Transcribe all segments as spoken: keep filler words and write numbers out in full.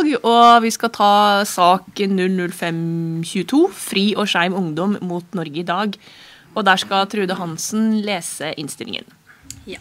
og vi skal ta sak null null fem to to, Fri og skeiv ungdom mot Norge i dag. Og der skal Trude Hansen lese innstillingen. Ja.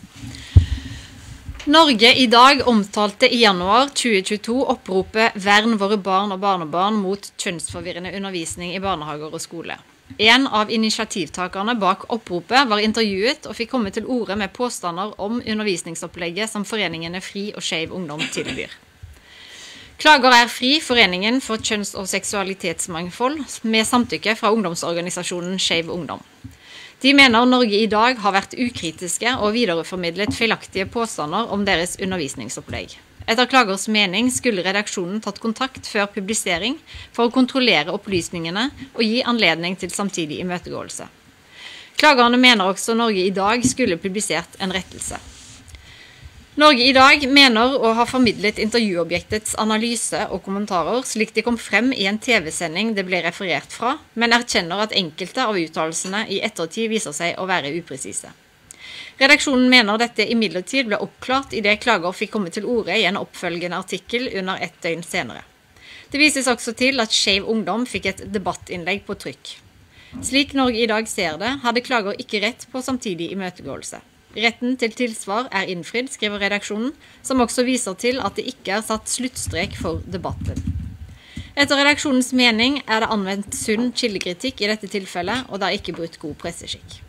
Norge i dag omtalte i januar tjue tjueto oppropet «Vern våre barn og barnebarn mot kjønnsforvirrende undervisning i barnehager og skole». En av initiativtakerne bak oppropet var intervjuet og fikk komme til orde med påstander om undervisningsopplegget som foreningene Fri og skeiv ungdom tilbyr. Klager er Fri, foreningen for kjønns- og seksualitetsmangfold, med samtykke fra ungdomsorganisasjonen Skeiv Ungdom. De mener Norge i dag har vært ukritiske og videreformidlet feilaktige påstander om deres undervisningsopplegg. Etter klagers mening skulle redaksjonen tatt kontakt før publisering for å kontrollere opplysningene og gi anledning til samtidig imøtegåelse. Klagerne mener også Norge i dag skulle publisert en rettelse. Norge i dag mener å ha formidlet intervjuobjektets analyse og kommentarer slik de kom frem i en tv-sending det ble referert fra, men erkjenner at enkelte av uttalelsene i ettertid viser seg å være upresise. Redaksjonen mener dette imidlertid ble oppklart i det klager fikk komme til orde i en oppfølgende artikkel under ett døgn senere. Det vises også til at Skeiv Ungdom fikk et debattinnlegg på trykk. Slik Norge i dag ser det, hadde klager ikke rett på samtidig imøtegåelse. Retten til tilsvar er innfridd, skriver redaksjonen, som også viser til at det ikke er satt sluttstrek for debatten. Etter redaksjonens mening er det anvendt sunn kildekritikk i dette tilfellet, og det er ikke brutt god presseskikk.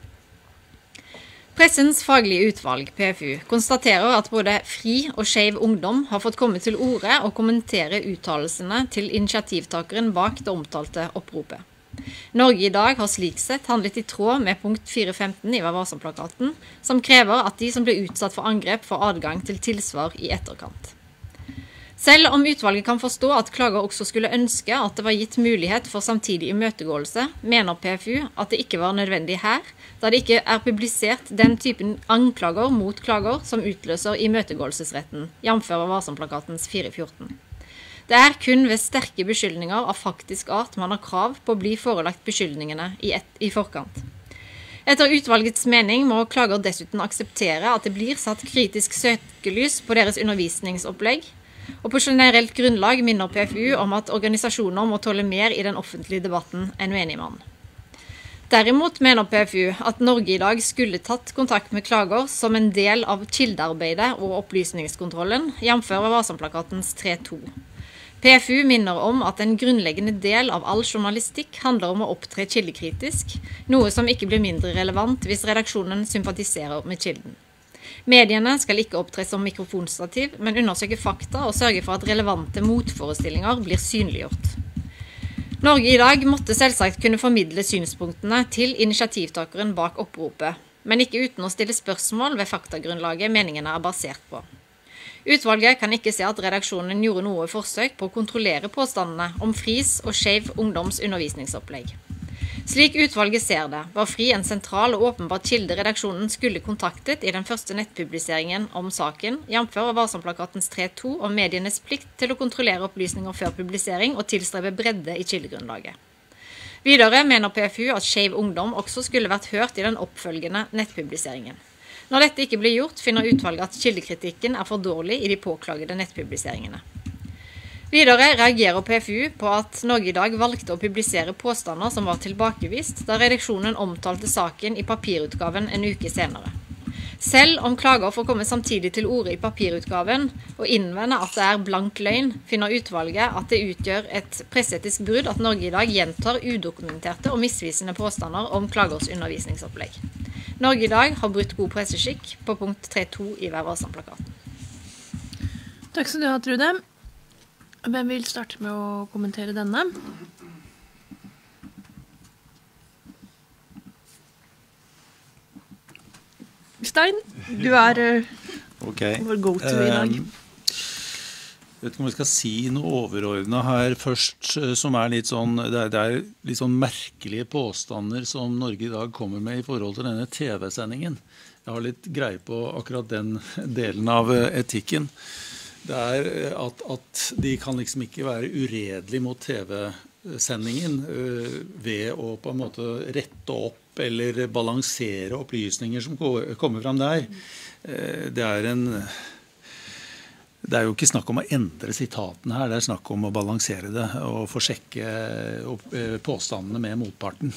Pressens faglige utvalg, P F U, konstaterer at både Fri og Skeiv Ungdom har fått komme til orde og kommentere uttalelsene til initiativtakeren bak det omtalte oppropet. Norge i dag har slik sett handlet i tråd med punkt fire femten i Vær varsom-plakaten, som krever at de som blir utsatt for angrep får adgang til tilsvar i etterkant. Selv om utvalget kan forstå at klager også skulle ønske at det var gitt mulighet for samtidig imøtegåelse, mener P F U at det ikke var nødvendig her, da det ikke er publisert den typen anklager mot klager som utløser imøtegåelsesretten, jamfør Vær varsom-plakatens fire fjorten. Det er kun ved sterke beskyldninger av faktisk art man har krav på å bli forelagt beskyldningene i, et, i forkant. Etter utvalgets mening må klager dessuten akseptere at det blir satt kritisk søkelys på deres undervisningsopplegg, og på generelt grunnlag minner P F U om at organisasjoner må tåle mer i den offentlige debatten enn menigmann. Derimot mener P F U at Norge i dag skulle tatt kontakt med klager som en del av kildearbeidet og opplysningskontrollen, jamfør Vær varsom-plakatens tre to. P F U minner om at en grunnleggende del av all journalistikk handler om å opptre kildekritisk, noe som ikke blir mindre relevant hvis redaksjonen sympatiserer med kilden. Mediene skal ikke opptre som mikrofonstativ, men undersøke fakta og sørge for at relevante motforestillinger blir synliggjort. Norge i dag måtte selvsagt kunne formidle synspunktene til initiativtakeren bak oppropet, men ikke uten å stille spørsmål ved faktagrunnlaget meningene er basert på. Utvalget kan ikke se at redaksjonen gjorde noe forsøk på å kontrollere påstandene om Fris og Skeiv Ungdoms undervisningsopplegg. Slik utvalget ser det, var Fri en sentral og åpenbart kilde redaksjonen skulle kontaktet i den første nettpubliseringen om saken, jamfør Vær varsom-plakatens tre to om medienes plikt til å kontrollere opplysninger før publisering og tilstrebe bredde i kildegrunnlaget. Videre mener P F U at Skeiv Ungdom også skulle vært hørt i den oppfølgende nettpubliseringen. Når dette ikke blir gjort, finner utvalget at kildekritikken er for dårlig i de påklagede nettpubliseringene. Videre reagerer P F U på at Norge i dag valgte å publisere påstander som var tilbakevist, da redaksjonen omtalte saken i papirutgaven en uke senere. Selv om klager får komme samtidig til orde i papirutgaven og innvende at det er blank løgn, finner utvalget at det utgjør et presseetisk brudd at Norge i dag gjentar udokumenterte og misvisende påstander om klagers undervisningsopplegg. Norge i dag har brutt god presseskikk på punkt tre to i Vær varsom-plakaten. Takk skal du ha, Trude. Hvem vil starte med å kommentere denne? Stein, du er uh, okay. vår go-to um, i dag. Jeg vet ikke om vi skal si noe overordnet her først, som er litt sånn, det er, det er litt sånn merkelige påstander som Norge i dag kommer med i forhold til denne T V-sendingen. Jeg har litt greie på akkurat den delen av etikken. Det er at, at de kan liksom ikke være uredelig mot T V-sendingen øh, ved å på en måte rette opp eller balansere opplysninger som kommer frem der. Eh, det er en det er jo ikke snakk om å endre sitatene her, det er snakk om å balansere det og få sjekke påstandene med motparten.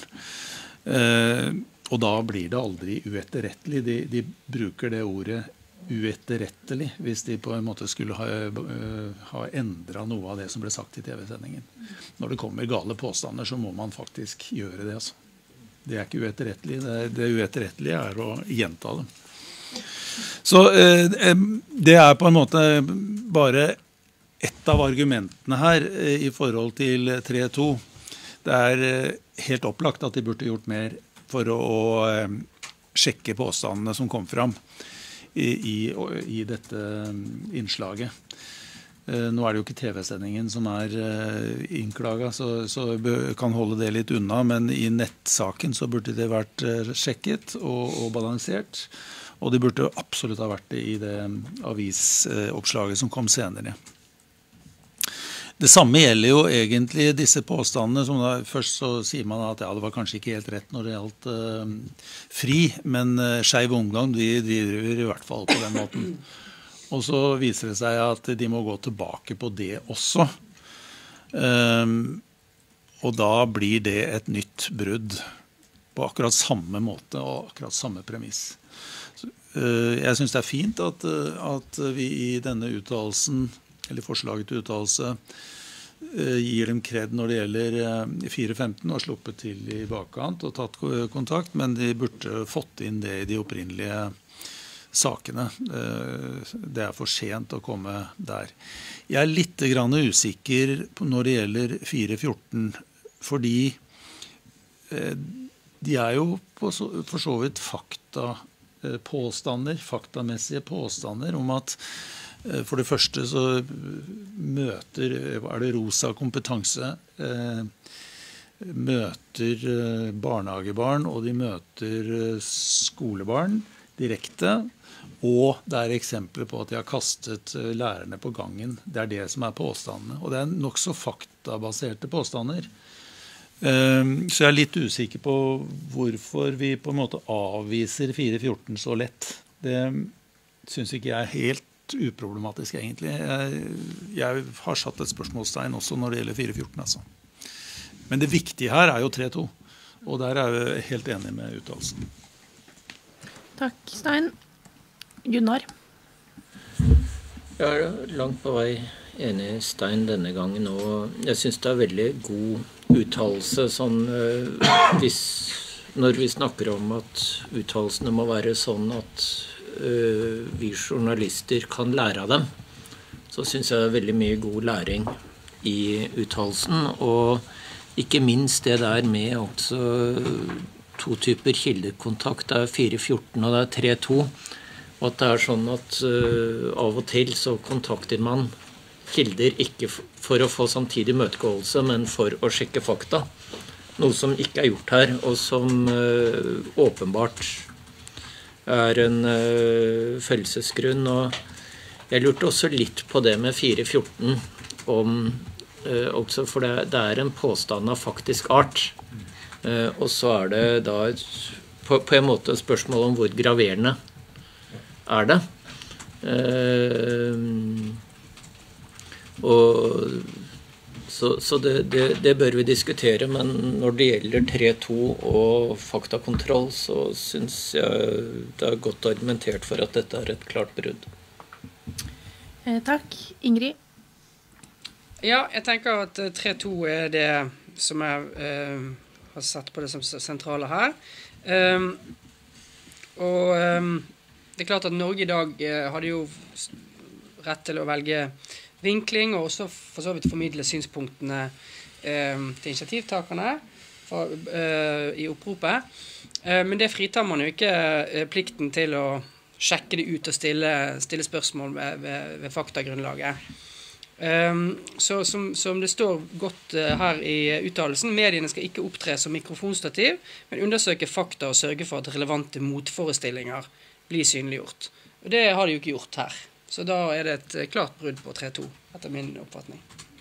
Og da blir det aldri uetterrettelig. De, de bruker det ordet uetterrettelig hvis de på en måte skulle ha, ha endret noe av det som ble sagt i tv-sendingen. Når det kommer gale påstander, så må man faktisk gjøre det. Altså. Det er ikke uetterrettelig. Det, det uetterrettelige er å gjenta dem. Så eh, det er på en måte bare ett av argumentene her eh, i forhold til tre to. Det er eh, helt opplagt at de burde gjort mer for å, å eh, sjekke påstandene som kom fram i, i, i dette innslaget. Eh, nå er det jo ikke tv-sendingen som er eh, innklaget, så, så jeg kan holde det litt unna, men i nettsaken så burde det vært eh, sjekket og, og balansert. Og det burde absolutt ha vært det i det avisoppslaget som kom senere. Det samme gjelder jo egentlig disse påstandene, som da, først så sier man at ja, det var kanskje ikke helt rett når det gjaldt uh, fri, men uh, Skeiv Ungdom, de, de driver i hvert fall på den måten. Og så viser det seg at de må gå tilbake på det også. Um, og da blir det et nytt brudd på akkurat samme måte og akkurat samme premiss. Jeg synes det er fint at, at vi i denne uttalelsen, eller forslaget til uttalelse, gir dem kred når det gjelder fire femten og sluppet til i bakkant og tatt kontakt, men de burde fått inn det i de opprinnelige sakene. Det er for sent å komme der. Jeg er litt grann usikker når det gjelder fire fjorten, fordi de er jo for så vidt fakta påstander, faktamessige påstander om at for det første så møter, er det Rosa kompetanse, møter barnehagebarn og de møter skolebarn direkte, og det er eksempler på at de har kastet lærerne på gangen. Det er det som er påstandene, og det er nok så faktabaserte påstander. Så jeg er litt usikker på hvorfor vi på en måte avviser fire fjorten så lett. Det synes ikke jeg er helt uproblematisk egentlig. Jeg, jeg har satt et spørsmålstegn også når det gjelder fire fjorten. Altså. Men det viktige her er jo tre to, og der er jeg helt enig med uttalelsen. Takk, Stein. Gunnar? Jeg er langt på vei enig i Stein denne gangen, og jeg synes det er veldig god uttalelse sånn, uh, hvis, når vi snakker om at uttalelsene må være sånn at uh, vi journalister kan lære av dem, så synes jeg det er veldig mye god læring i uttalelsen, og ikke minst det der med også to typer kildekontakt, det er fire fjorten og det er tre to, og at det er sånn at uh, av og til så kontakter man kilder ikke for å få samtidig møtegåelse, men for å sjekke fakta. Noe som ikke er gjort her, og som uh, åpenbart er en uh, følelsesgrunn. Og jeg lurte også litt på det med fire fjorten, om, uh, også for det, det er en påstand av faktisk art. Uh, og så er det da et, på, på en måte et spørsmål om hvor graverende er det. Uh, Og, så så det, det, det bør vi diskutere, men når det gjelder tre to og faktakontroll, så synes jeg det er godt argumentert for at dette er et klart brudd. Eh, takk. Ingrid? Ja, jeg tenker at tre to er det som jeg eh, har sett på det som sentrale her. Um, og um, det er klart at Norge i dag eh, hadde jo rett til å velge vinkling, og også for så vidt formidle synspunktene eh, til initiativtakerne for, eh, i oppropet. Eh, men det fritar man jo ikke eh, plikten til å sjekke det ut og stille, stille spørsmål ved, ved, ved faktagrunnlaget. Eh, så som, som det står godt eh, her i uttalelsen, mediene skal ikke opptre som mikrofonstativ, men undersøke fakta og sørge for at relevante motforestillinger blir synliggjort. Og det har de jo ikke gjort her. Så da er det et klart brudd på tre to, etter min oppfatning.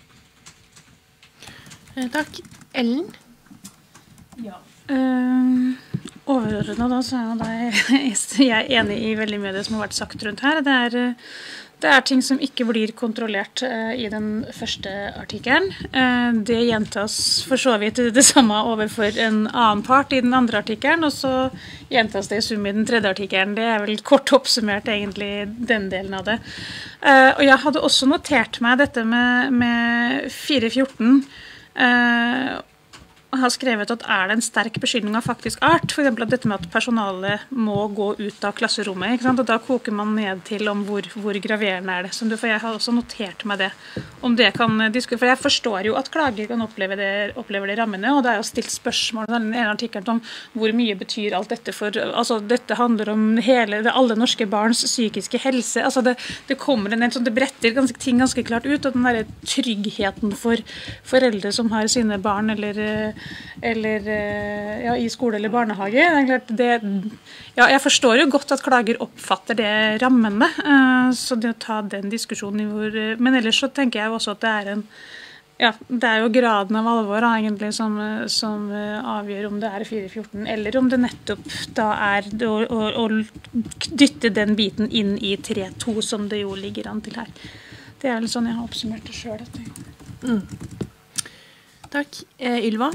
Eh, takk. Ellen? Ja. Uh, overordnet da, så er jeg, jeg er enig i veldig mye av det som har vært sagt rundt her. Det er, Det er ting som ikke blir kontrollert uh, i den første artikkelen. Uh, det gjentas for så vidt det samme overfor en annen part i den andre artikkelen, og så gjentas det i sum i den tredje artikkelen. Det er vel kort oppsummert egentlig den delen av det. Uh, og jeg hadde også notert meg dette med, med fire fjorten. Uh, og har skrevet at er det en sterk beskyldning av faktisk art, for eksempel at dette med at personalet må gå ut av klasserommet, ikke sant? Og da koker man ned til om hvor, hvor graverende er det. Så for jeg har også notert meg det. Om det kan diskutere, for jeg forstår jo at klager kan oppleve det, oppleve det rammende, og det er jo stilt spørsmål i den ene artikkelen om hvor mye betyr alt dette for, altså dette handler om hele, alle norske barns psykiske helse, altså det, det kommer en sånn, det bretter ganske, ting ganske klart ut, og den der tryggheten for foreldre som har sine barn, eller eller ja, i skole eller barnehage. Det er klart det, ja, jeg forstår jo godt at klager oppfatter det rammende, så det å ta den diskusjonen i hvor, men ellers så tenker jeg også at det er en, ja, det er jo graden av alvor egentlig som, som avgjør om det er fire fjorten, eller om det nettopp da er å, å, å dytte den biten inn i tre to som det jo ligger an til her. Det er vel sånn jeg har oppsummert det selv. Mm. Takk. Eh, Ylva?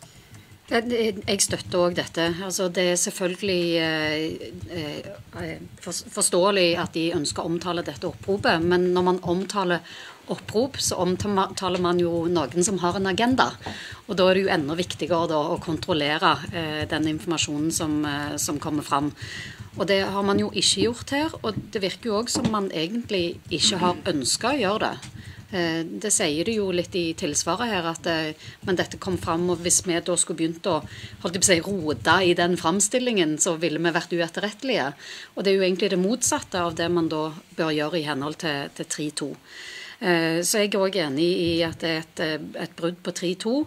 Jeg støtter også dette. Altså, det er selvfølgelig eh, eh, forståelig at de ønsker å omtale dette oppropet, men når man omtaler opprop, så omtaler man jo noen som har en agenda. Og da er det jo enda viktigere da, å kontrollere eh, den informasjonen som, eh, som kommer fram. Og det har man jo ikke gjort her, og det virker jo også som man egentlig ikke har ønsket å gjøre det. Det sier det jo litt i tilsvaret her, at men dette kom fram, og hvis vi da skulle begynt å holdt jeg på å si, rode i den fremstillingen, så ville vi vært uetterrettelige. Og det er jo egentlig det motsatte av det man da bør gjøre i henhold til, til tre to. Så jeg er også enig i at det er et, et brudd på tre to.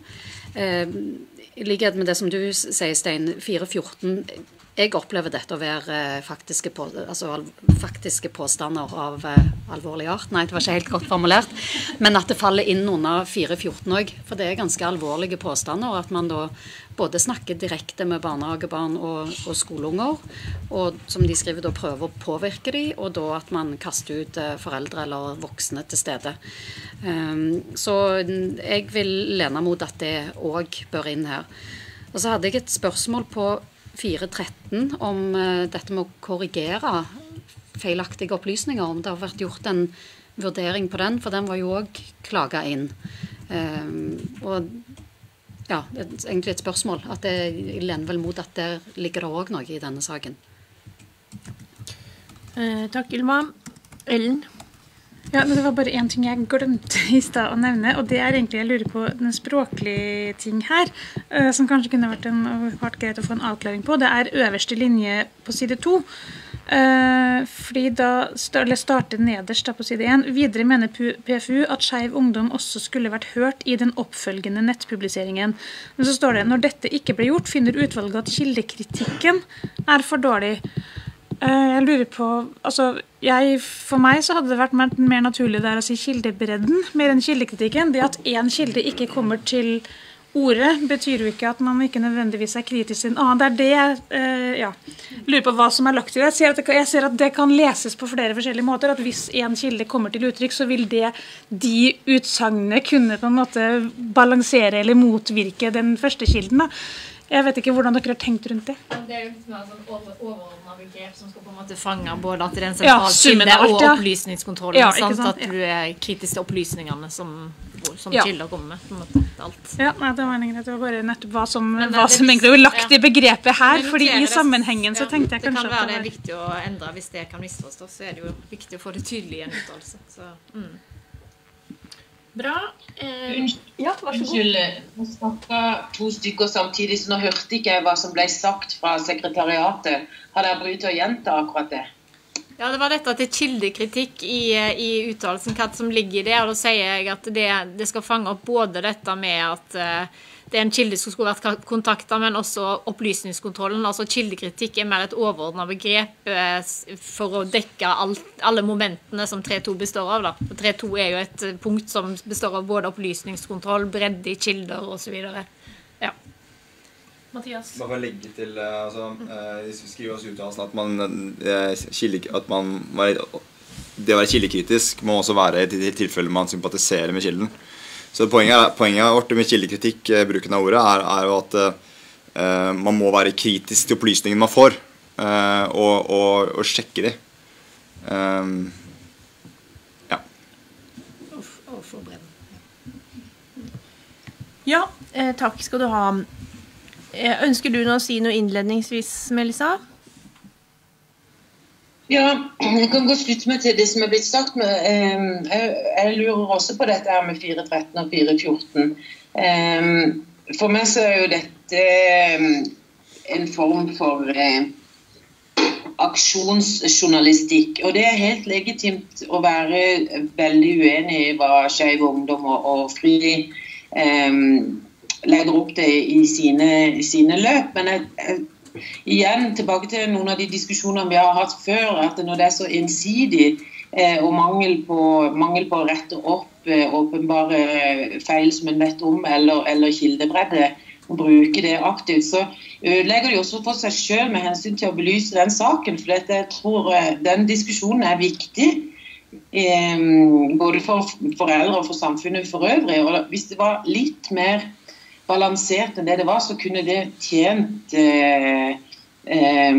I likhet med det som du sier, Stein, fire fjorten, jeg opplever dette å være faktiske, på, altså, faktiske påstander av uh, alvorlig art. Nei, det var ikke helt godt formulert. Men at det faller inn under fire fjorten også. For det er ganske alvorlige påstander. At man da både snakker direkte med barnehagebarn og, og skoleunger. Og som de skriver, da prøver å påvirke de. Og da at man kaster ut uh, foreldre eller voksne til stede. Um, så jeg vil lene mot at det også bør inn her. Og så hadde jeg et spørsmål på fire tretten om uh, dette med å korrigere feilaktige opplysninger, om det har vært gjort en vurdering på den, for den var jo også klaget inn. Um, og ja, det er egentlig et spørsmål, at det lener vel mot at det ligger det også noe i denne saken. Eh, takk, Ylva. Ellen? Ja, det var bare en ting jeg glemte i sted å nevne, og det er egentlig, jeg lurer på den språklige ting her, uh, som kanskje kunne vært, en, vært greit å få en avklaring på. Det er øverste linje på side to, uh, fordi da eller starter nederst da på side én. Videre mener P F U at Skeiv Ungdom også skulle vært hørt i den oppfølgende nettpubliseringen. Men så står det, når dette ikke ble gjort, finner utvalget at kildekritikken er for dårlig. Jeg lurer på, altså, jeg, for meg så hadde det vært mer, mer naturlig der å si kildebredden, mer enn kildekritikken. Det at en kilde ikke kommer til ordet, betyr jo ikke at man ikke nødvendigvis er kritisk til en annen. Det er det jeg eh, ja, lurer på hva som er lagt til. Jeg ser, at det, jeg ser at det kan leses på flere forskjellige måter, at hvis en kilde kommer til uttrykk, så vil det, de utsagnene kunne på en måte balansere eller motvirke den første kilden da. Jeg vet ikke hvordan dere har tenkt rundt det. Det er jo litt mer sånn over, overordnet begrep som skal på en måte fange både at det er en sentral ja, kilde alt, og ja. opplysningskontrollen, ja, sant? sant? At du er kritisk til opplysningene som, som ja. kilder kommer med, på en måte, alt. Ja, nei, det var, det var bare nettopp hva som, Men, hva det, som egentlig er lagt ja. i begrepet her, fordi i det, sammenhengen så tenkte jeg ja, kanskje det kan være at det det er viktig å endre hvis det kan misforstås, så er det jo viktig å få det tydelig i en uttalelse. Så, mm. Bra. Eh, ja, vær så god. Unnskyld, nå snakket to stykker samtidig, så nå hørte ikke jeg hva som ble sagt fra sekretariatet. Har dere brytt å gjenta akkurat det? Ja, det var dette til kildekritikk i, i uttalelsen, hva som ligger i det, og da sier jeg at det, det skal fange opp både dette med at uh, det er en kilde som skulle vært kontaktet, men også opplysningskontrollen. Altså kildekritikk er mer et overordnet begrep uh, for å dekke alt, alle momentene som tre to består av. Da. tre to er jo et punkt som består av både opplysningskontroll, bredde i kilder og så videre. Ja. Mathias? Bare for å legge til, altså, uh, vi skriver oss uttalelsen at man, uh, kilde, at man var litt det å være kildekritisk må også være i de tilfeller man sympatiserer med kilden. Så poenget, poenget vårt med kildekritikk, bruken av ordet, er, er jo at uh, man må være kritisk til opplysningene man får, uh, og, og, og sjekke de. Um, ja. Og forberede. Ja, eh, takk skal du ha. Eh, ønsker du å si noe innledningsvis, Melissa? Ja, jeg kan gå slutte meg til det som er blitt sagt. Med, eh, jeg, jeg lurer også på dette her med fire tretten og fire fjorten. Eh, for meg så er jo dette eh, en form for eh, aksjonsjournalistikk. Og det er helt legitimt å være veldig uenig i hva Skeiv Ungdom og, og Fri eh, legger opp til i sine, i sine løp. Men jeg, jeg igjen, tilbake til noen av de diskusjonene vi har hatt før, at når det er så ensidig eh, og mangel på, mangel på å rette opp eh, åpenbare feil som en vet om, eller, eller kildebredde, og bruke det aktivt, så ødelegger de også for seg selv med hensyn til å belyse den saken, for dette, jeg tror eh, den diskusjonen er viktig, eh, både for foreldre og for samfunnet for øvrig, og hvis det var litt mer balansert enn det det var, så kunne det tjent eh, eh,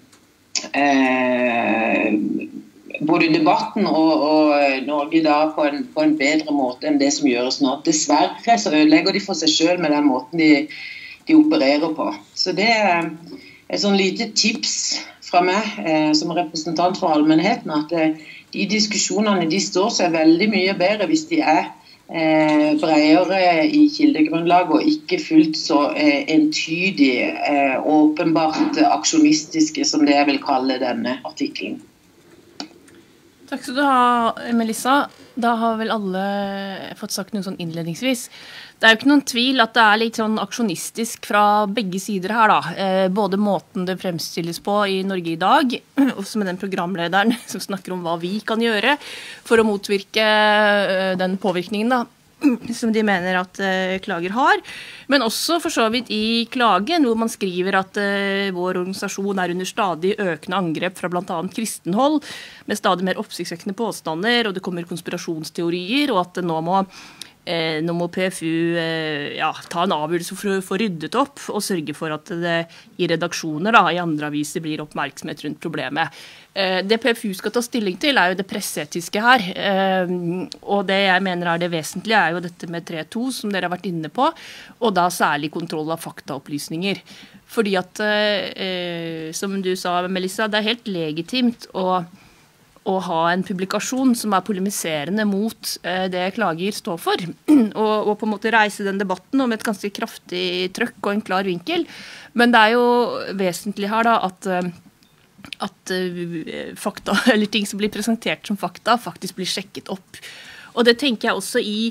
eh, både debatten og, og Norge da på en, på en bedre måte enn det som gjøres nå. Dessverre så ødelegger de for seg selv med den måten de, de opererer på. Så det er et sånn lite tips fra meg eh, som representant for allmennheten, at eh, de diskusjonene de står seg veldig mye bedre hvis de er Eh, bredere i kildegrunnlag og ikke fullt så eh, entydig, eh, åpenbart aksjonistiske som det jeg vil kalle denne artikkelen. Takk skal du ha, Melissa. Da har vel alle fått sagt noe sånn innledningsvis. Det er jo ikke noen tvil at det er litt sånn aksjonistisk fra begge sider her da. Eh, både måten det fremstilles på i Norge i dag, også med den programlederen som snakker om hva vi kan gjøre for å motvirke eh, den påvirkningen da, som de mener at uh, klager har. Men også for så vidt i klagen, hvor man skriver at uh, vår organisasjon er under stadig økende angrep fra blant annet kristenhold, med stadig mer oppsiktsvekkende påstander, og det kommer konspirasjonsteorier, og at det nå må Eh, nå må P F U eh, ja, ta en avgjørelse for å få ryddet opp og sørge for at det i redaksjoner da, i andre aviser blir oppmerksomhet rundt problemet. Eh, det P F U skal ta stilling til er jo det presseetiske her, eh, og det jeg mener er det vesentlige er jo dette med tre to som dere har vært inne på, og da særlig kontroll av faktaopplysninger. Fordi at, eh, som du sa, Melissa, det er helt legitimt å å ha en publikasjon som er polemiserende mot eh, det klager står for, og, og på en måte reise den debatten om et ganske kraftig trøkk og en klar vinkel. Men det er jo vesentlig her da at, at uh, fakta, eller ting som blir presentert som fakta, faktisk blir sjekket opp. Og det tenker jeg også i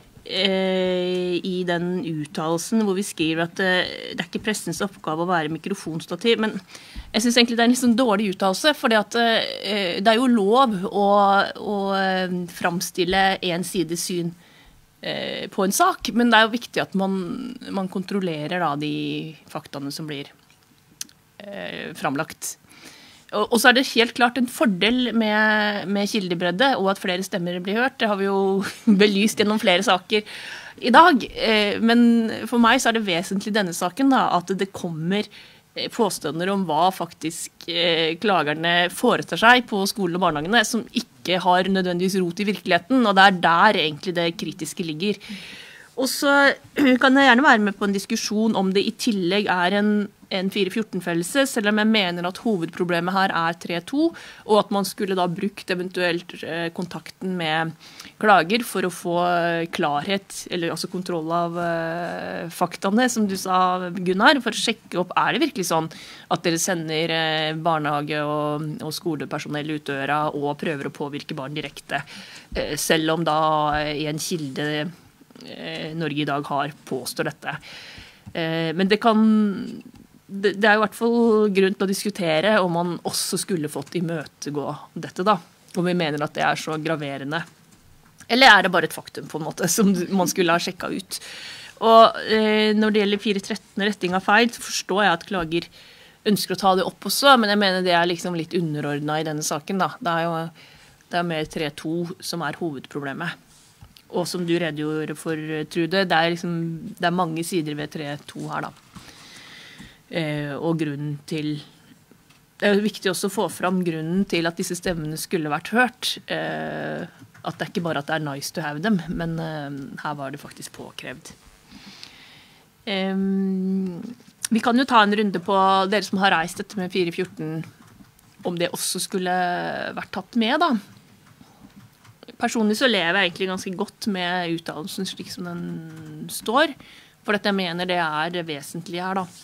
i den uttalelsen hvor vi skriver at det er ikke pressens oppgave å være mikrofonstativ, men jeg synes egentlig det er en litt sånn dårlig uttalelse, fordi at det er jo lov å, å framstille en sides syn på en sak, men det er jo viktig at man, man kontrollerer da de faktaene som blir framlagt. Og så er det helt klart en fordel med, med kildebredde, og at flere stemmer blir hørt. Det har vi jo belyst gjennom flere saker i dag. Men for meg så er det vesentlig i denne saken da, at det kommer påstander om hva faktisk klagerne foretar seg på skolen og barnehagene, som ikke har nødvendigvis rot i virkeligheten, og det er der egentlig det kritiske ligger. Og så kan jeg gjerne være med på en diskusjon om det i tillegg er en, en fire fjorten-fellelse, selv om jeg mener at hovedproblemet her er tre to, og at man skulle da brukt eventuelt eh, kontakten med klager for å få klarhet, eller altså kontroll av eh, faktaene, som du sa, Gunnar, for å sjekke opp, er det virkelig sånn at dere sender eh, barnehage og, og skolepersonell ut døra og prøver å påvirke barn direkte, eh, selv om da i en kilde Norge i dag har påstår dette. Men det kan det er i hvert fall grunn til å diskutere om man også skulle fått imøtegå dette da, om vi mener at det er så graverende. Eller er det bare et faktum på en måte som man skulle ha sjekket ut. Og når det gjelder fire tretten retting av feil, så forstår jeg at klager ønsker å ta det opp også, men jeg mener det er liksom litt underordnet i denne saken da. Det er jo Det er mer tre to som er hovedproblemet. Og som du redegjorde for, Trude, det er, liksom, det er mange sider ved tre to her, da. Eh, og grunnen til Det er viktig også å få fram grunnen til at disse stemmene skulle vært hørt. Eh, at det er ikke bare at det er nice to have dem, men eh, her var det faktisk påkrevd. Eh, vi kan jo ta en runde på dere som har reist dette med fire fjorten, om det også skulle vært tatt med, da. Personlig så lever jeg egentlig ganske godt med uttalelsen slik som den står, for dette jeg mener det er det vesentlige her, da.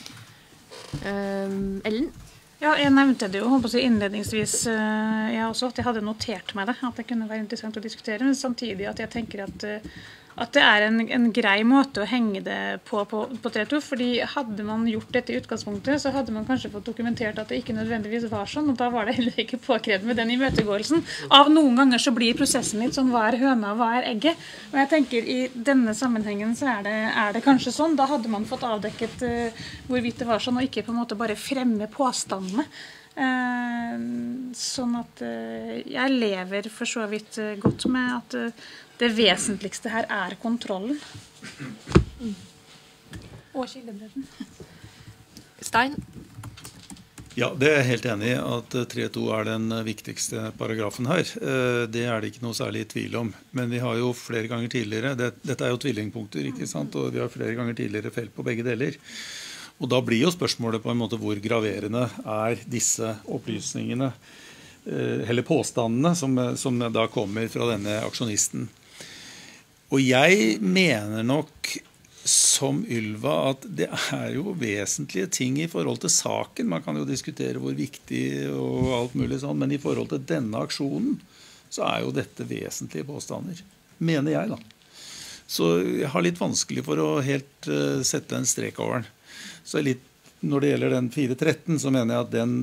Uh, Ellen? Ja, jeg nevnte det jo håper jeg, innledningsvis uh, jeg også, at jeg hadde notert meg det, at det kunne være interessant å diskutere, men samtidig at jeg tenker at, uh, at det er en, en grei måte å henge det på på, på tre to, fordi hadde man gjort dette i utgangspunktet, så hadde man kanskje fått dokumentert at det ikke nødvendigvis var sånn, og da var det heller ikke påkrevd med den imøtegåelsen. Av noen ganger så blir prosessen litt sånn, hva er høna, hva er egget? Og jeg tenker i denne sammenhengen så er det, er det kanskje sånn, da hadde man fått avdekket uh, hvorvidt det var sånn, og ikke på en måte bare fremme påstandene. Uh, sånn at uh, jeg lever for så vidt uh, godt med at uh, det vesentligste her er kontrollen. Mm. Og kildebredden. Stein? Ja, det er jeg helt enig i at tre to er den viktigste paragrafen her. Det er det ikke noe særlig tvil om. Men vi har jo flere ganger tidligere, det, dette er jo tvillingpunkter, ikke sant? Og vi har flere ganger tidligere felt på begge deler. Og da blir jo spørsmålet på en måte hvor graverende er disse opplysningene, eller påstandene som, som da kommer fra denne aksjonisten. Og jeg mener nok som Ylva at det er jo vesentlige ting i forhold til saken. Man kan jo diskutere hvor viktig og alt mulig sånn, men i forhold til denne aksjonen så er jo dette vesentlige påstander, mener jeg da. Så jeg har litt vanskelig for å helt uh, sette en strek over den. Så litt, når det gjelder den fire tretten, så mener jeg at den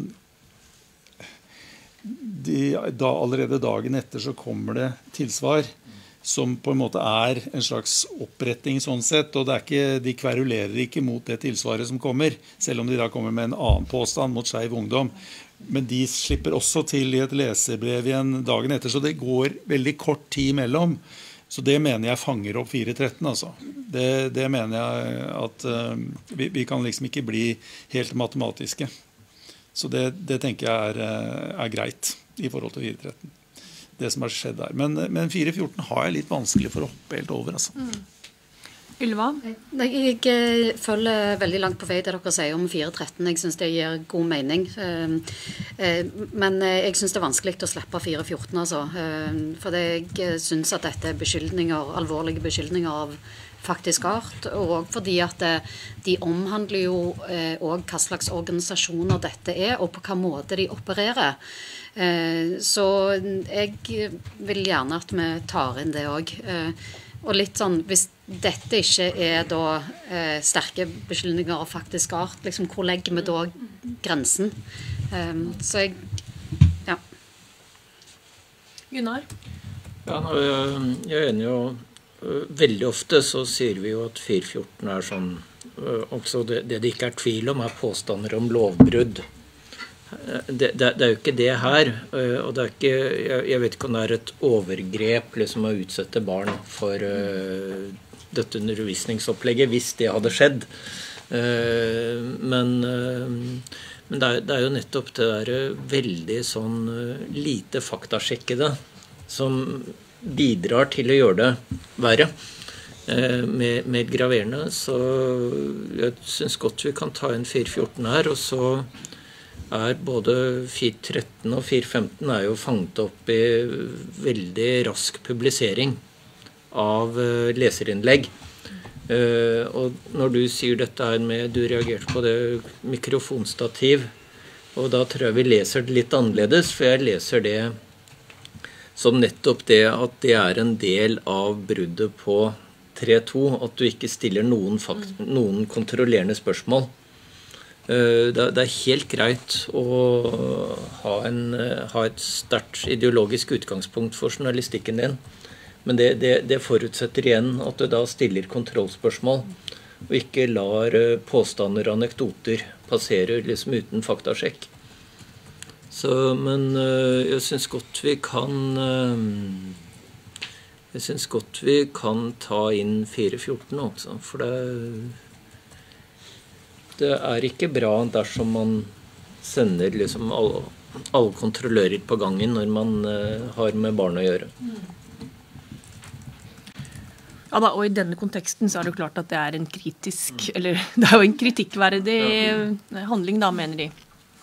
de, da allerede dagen etter så kommer det tilsvar som på en måte er en slags oppretting sånn sett, og det er ikke, de kverulerer ikke mot det tilsvaret som kommer, selv om de da kommer med en annen påstand mot Skeiv Ungdom. Men de slipper også til i et leserbrev igjen dagen etter, så det går veldig kort tid imellom. Så det mener jeg fanger opp fire tretten, altså. Det, det mener jeg at uh, vi, vi kan liksom ikke bli helt matematiske. Så det, det tenker jeg er, er greit i forhold til fire tretten. Det som har skjedd der. Men, men fire fjorten har jeg litt vanskelig for å hoppe helt over, altså. Mm. Ylva? Jeg, jeg følger veldig langt på vei det dere sier om fire tretten. Jeg synes det gir god mening. Men jeg synes det er vanskelig å slippe fire fjorten, altså. For jeg synes at dette er beskyldninger, alvorlige beskyldninger av faktisk art, og fordi at de omhandler jo også hva slags organisasjoner dette er, og på hva måte de opererer. Så jeg vil gjerne at vi tar inn det også. Og litt sånn, hvis dette ikke er da sterke beskyldninger av faktisk art, liksom, hvor legger vi da grensen? Så jeg, ja. Gunnar? Ja, jeg er enig jo. Veldig ofte så sier vi jo at fire fjorten er sånn, også det, det det ikke er tvil om er påstander om lovbrudd. Det, det, det er jo ikke det her, og det er ikke, jeg, jeg vet ikke om det er et overgrep liksom, å utsette barn for uh, dette undervisningsopplegget, hvis det hadde skjedd. Uh, men uh, men det, er, det er jo nettopp det der veldig sånn uh, lite faktasjekkede som bidrar til å gjøre det verre eh, med, med graverende. Så jeg synes godt vi kan ta inn fire fjorten her, og så er både fire tretten og fire femten er jo fanget opp i veldig rask publisering av eh, leserinnlegg. Eh, og når du sier dette her med, du reagerte på det mikrofonstativ, og da tror jeg vi leser det litt annerledes, for jeg leser det som nettopp det at det er en del av bruddet på tre to, at du ikke stiller noen, fakt, noen kontrollerende spørsmål. Det er helt greit å ha, en, ha et sterkt ideologisk utgangspunkt for journalistikken din, men det, det, det forutsetter igjen at du da stiller kontrollspørsmål, og ikke lar påstander og anekdoter passere liksom uten faktasjekk. Så, men uh, jeg synes godt vi kan uh, jeg synes godt vi kan ta inn fire fjorten også, for det det er ikke bra dersom man sender liksom alle, alle kontrollører på gangen når man uh, har med barn å gjøre. Ja da, og i denne konteksten så er det jo klart at det er en kritisk, eller det er jo en kritikkverdig handling da, mener de.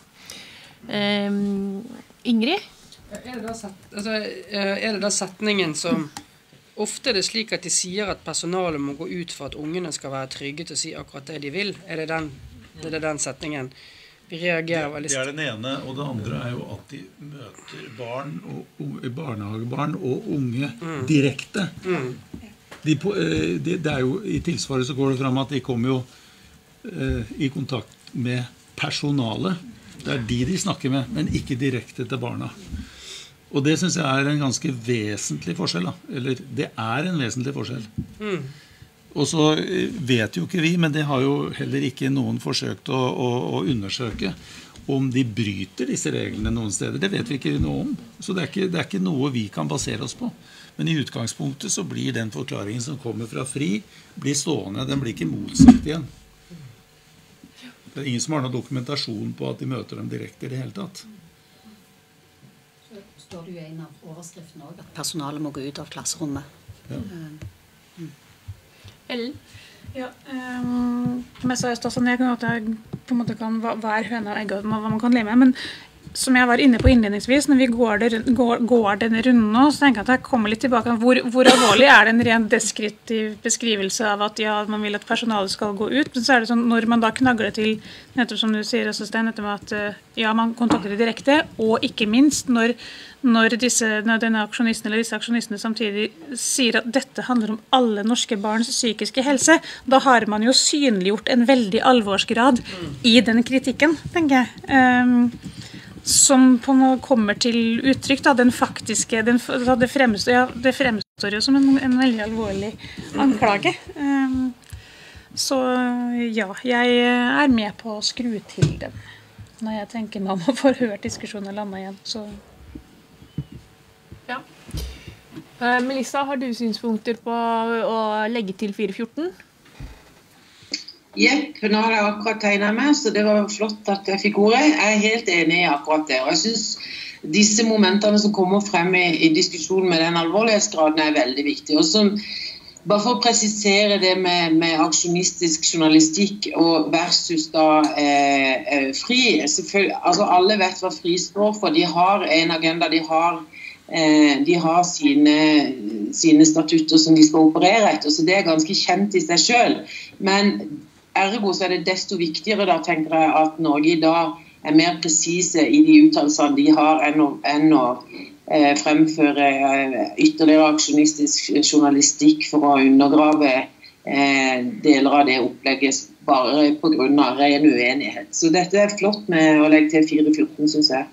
Um, Ingrid? Er det, da set, altså, er det da setningen som ofte er det slik at de sier at personalet må gå ut for at ungene skal være trygge til å si akkurat det de vil? Er det den, det er den setningen? Vi reagerer veldig... Det er den ene, og det andre er jo at de møter barn og barnehagebarn og unge mm. direkte. Mm. De, de, det er jo, I tilsvaret så går det frem at de kommer jo eh, i kontakt med personalet. Det er de de snakker med, men ikke direkte til barna. Og det synes jeg er en ganske vesentlig forskjell. Da. Eller det er en vesentlig forskjell. Mm. Og så vet jo ikke vi, men det har jo heller ikke noen forsøkt å, å, å undersøke om de bryter disse reglene noen steder. Det vet vi ikke noe om. Så det er ikke, det er ikke noe vi kan basere oss på. Men i utgangspunktet så blir den forklaringen som kommer fra FRI, blir stående. Den blir ikke motsagt igjen. Det er ingen som har noen dokumentasjon på at de møter dem direkte i det hele tatt. Så står det jo en av overskriftene også, at personalet må gå ut av klasserommet. Ja. Mm. Ellen? Ja, um, som jeg sa i stedet, jeg kan at jeg på en måte kan være høna og egget, hva man kan leve med, men som jeg var inne på innledningsvis, når vi går, der, går, går denne runden nå, så tenker jeg at jeg kommer litt tilbake. Hvor, hvor alvorlig er det en ren deskriptiv beskrivelse av at ja, man vil at personalet skal gå ut, men så er det sånn, når man da knagler til, nettopp som du sier, Stein, nettopp at ja, man kontakter det direkte, og ikke minst når, når, disse, når denne aksjonisten eller disse aksjonistene samtidig sier at dette handler om alle norske barns psykiske helse, da har man jo synliggjort en veldig alvorsgrad i den kritikken, tenker jeg. Um, som på noe kommer til uttrykk da, den faktiske den, det, fremstår, ja, det fremstår jo som en, en veldig alvorlig anklage um, så ja, jeg er med på å skru til den når jeg tenker meg om å få hørt diskusjonen landa igjen så. Ja. uh, Melissa, har du synspunkter på å legge til fire fjorten? Jepp, nå har jeg akkurat tegnet meg, så det var flott at jeg fikk ordet. Jeg er helt enig i akkurat det, og jeg synes disse momentene som kommer frem i, i diskusjonen med den alvorlighetsgraden er veldig viktig. Og som, bare for å presisere det med, med aksjonistisk journalistikk og versus da eh, FRI, selvfølgelig, altså alle vet hva FRI står for, de har en agenda, de har, eh, de har sine, sine statutter som de skal operere etter, så det er ganske kjent i seg selv. Men ergo så er det desto viktigere da, tenker jeg, at Norge i dag er mer presise i de uttalelsene de har enn å, enn å eh, fremføre eh, ytterligere aksjonistisk journalistikk for å undergrave eh, deler av det opplegget bare på grunn av ren uenighet. Så dette er flott med å legge til fire fjorten, synes jeg.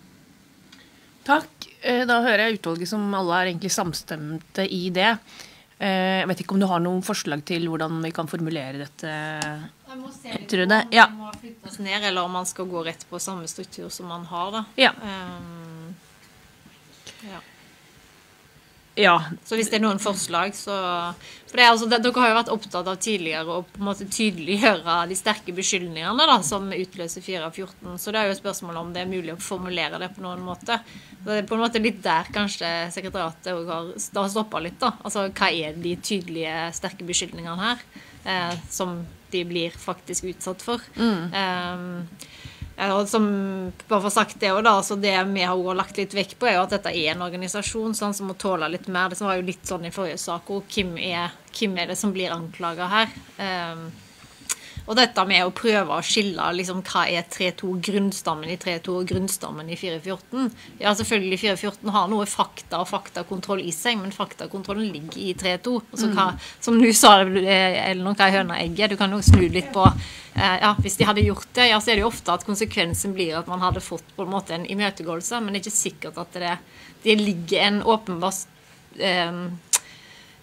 Takk. Da hører jeg utvalget som alle er egentlig samstemte i det. Jeg vet ikke om du har noen forslag til hvordan vi kan formulere dette. Jeg må se litt på om ja. man må flyttes ned, eller om man skal gå rett på samme struktur som man har da. Ja. Um, ja. Ja. Så hvis det er noen forslag, så... For det er altså, det, dere har jo vært opptatt av tidligere å på en måte tydeliggjøre de sterke beskyldningene da, som utløser fire av fjorten. Så det er jo et spørsmål om det er mulig å formulere det på noen måte. Det er på en måte litt der kanskje sekretariatet har, har stoppet litt da. Altså, hva er de tydelige sterke beskyldningene her, eh, som de blir faktisk utsatt for? Mm. Um, Ja, som, bare for sagt det, og da, så det vi har lagt litt vekk på er jo at dette er en organisasjon sånn, som må tåle litt mer. Det var jo litt sånn i forrige sak, og hvem er, hvem er det som blir anklaget her? Um, og dette med å prøve å skille liksom, hva er tre to grunnstammen i tre to og grunnstammen i fire fjorten. Ja, selvfølgelig fire fjorten har noe fakta og faktakontroll i seg, men faktakontrollen ligger i tre to. Altså, hva, som du sa, eller noe hva er høna egget, du kan jo snu litt på ja, hvis de hadde gjort det, ja, så er det jo ofte at konsekvensen blir at man hadde fått på en måte en imøtegåelse, men det er ikke sikkert at det, det ligger en åpenbar eh,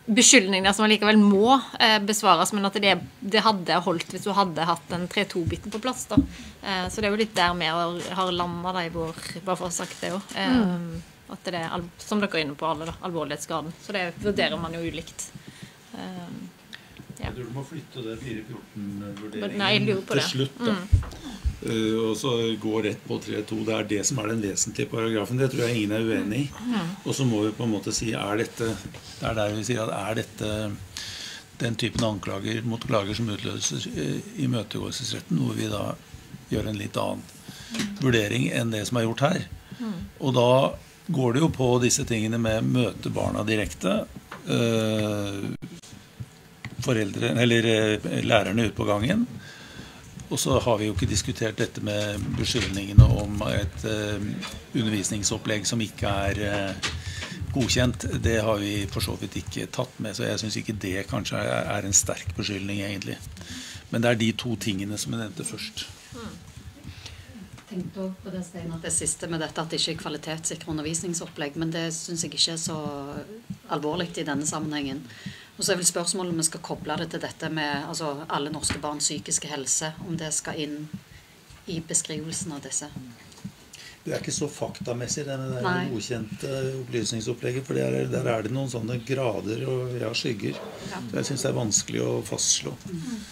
beskyldninger som allikevel må eh, besvares, men at det, det hadde holdt hvis du hadde hatt den tre to-biten på plass. Da. Eh, så det er jo litt der vi har, har landet da i vår, bare for å ha sagt det jo. Eh, mm. At det er, som dere er inne på alle, da, alvorlighetsgraden. Så det vurderer man jo ulikt. Eh, ja. Jeg tror du må flytte det fire fjorten-vurderingen Nei, jeg lurer på til det. slutt. Da. Mm. Uh, og så gå rett på tre to. Det er det som er den vesentlige paragrafen. Det tror jeg ingen er uenig i. Mm. Og så må vi på en måte si, er dette det er der vi sier at er dette den typen anklager mot klager som utløses i imøtegåelsesretten, hvor vi da gjør en litt annen vurdering enn det som er gjort her. Mm. Og da går det jo på disse tingene med møte barna direkte, uh, foreldre, eller uh, lærerne ut på gangen. Og så har vi jo ikke diskutert dette med beskyldningene om et uh, undervisningsopplegg som ikke er uh, godkjent. Det har vi for så vidt ikke tatt med, så jeg synes ikke det kanskje er, er en sterk beskyldning egentlig. Men det er de to tingene som jeg nevnte først. Mm. Jeg tenkte også på det, Stein, at det siste med dette at det ikke er kvalitetssikre undervisningsopplegg, men det synes jeg ikke er så alvorlig i denne sammenhengen. Og så er vel spørsmålet om vi skal koble det til dette med altså, alle norske barns psykiske helse, om det skal inn i beskrivelsen av disse. Det er ikke så faktamessig, denne der Nei. godkjente opplysningsopplegget, for der er, der er det noen sånne grader og ja, skygger. Ja. Så jeg synes det er vanskelig å fastslå. Mm.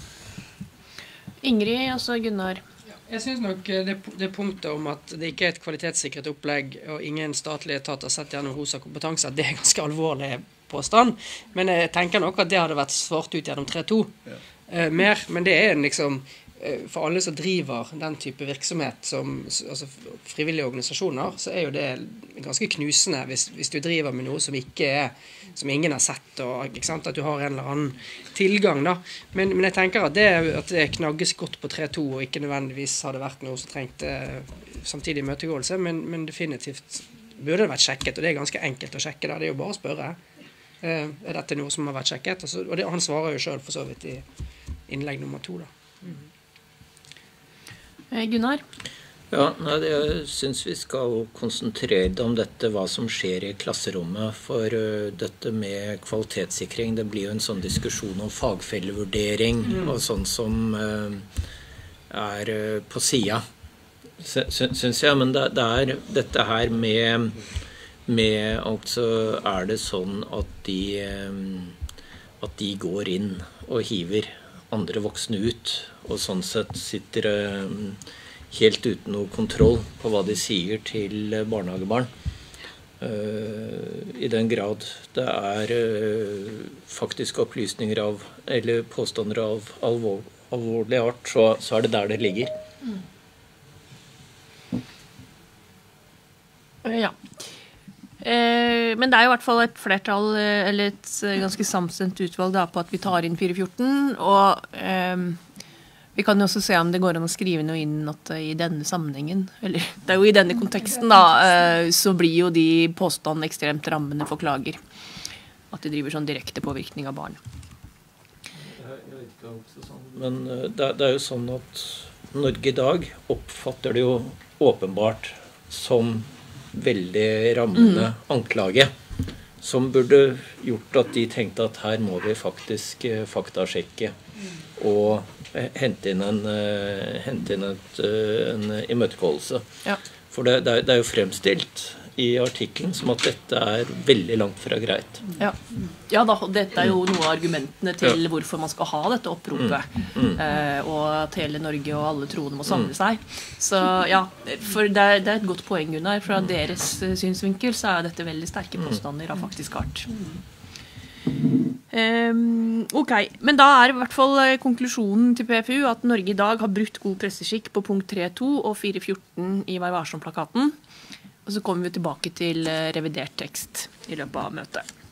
Ingrid, altså Gunnar. Jeg synes nok det, det punktet om at det ikke er et kvalitetssikret opplegg, og ingen statlige etat har sett gjennom rosa kompetanse, at det er ganske alvorlig påstand. Men jeg tenker nok at det hadde vært svart ut gjennom tre to ja. eh, mer. Men det er liksom, eh, for alle som driver den type virksomhet som altså frivillige organisasjoner, så er jo det ganske knusende hvis, hvis du driver med noe som ikke er, som ingen har sett, og ikke sant, at du har en eller annen tilgang da. Men, men jeg tenker at det, at det knagges godt på tre to, og ikke nødvendigvis hadde vært noe som trengte samtidig møtegåelse, men, men definitivt burde det vært sjekket, og det er ganske enkelt å sjekke da. Det er jo bare å spørre. Uh, er dette noe som har vært sjekket? Altså, og det, han svarer jo selv for så vidt i innlegg nummer to da. Mm. Gunnar? Ja, nei, jeg synes vi skal konsentrere om dette, hva som skjer i klasserommet, for uh, dette med kvalitetssikring, det blir jo en sånn diskusjon om fagfellevurdering mm. og sånn som uh, er uh, på siden, synes jeg, men det, det er dette her med med altså er det sånn at de at de går inn og hiver andre voksne ut, og sånn sett sitter helt uten noe kontroll på hva de sier til barnehagebarn. I den grad det er faktisk opplysninger av, eller påstander av alvor, alvorlig art, så, så er det der det ligger. Mm. Ja. Men det er jo i hvert fall et flertall, eller et ganske samstemt utvalg da, på at vi tar inn fire fjorten, og eh, vi kan jo også se om det går an å skrive noe inn at i denne sammenhengen, eller det er jo i denne konteksten da, eh, så blir jo de påstandene ekstremt rammende for klager. At de driver sånn direkte påvirkning av barn. Men det, det er jo sånn at Norge i dag oppfatter det jo åpenbart som veldig rammende mm. anklage, som burde gjort at de tenkte at her må vi faktisk uh, faktasjekke og uh, hente inn en, uh, hente inn et, uh, en imøtegåelse. Ja. For det, det, er, det er jo fremstilt i artikkelen som at dette er veldig langt fra greit. Ja, ja da, dette er jo noen av argumentene til ja. hvorfor man skal ha dette oppropet. Mm. Mm. Eh, og at hele Norge og alle troende må samle mm. seg. Så ja, for det er, det er et godt poeng, Gunnar. Fra mm. deres synsvinkel så er dette veldig sterke påstander av faktisk art. Um, ok, men da er i hvert fall konklusjonen til P F U at Norge i dag har brutt god presseskikk på punkt tre to og fire fjorten i Vær varsom-plakaten. Og så kommer vi tilbake til revidert tekst i løpet av møtet.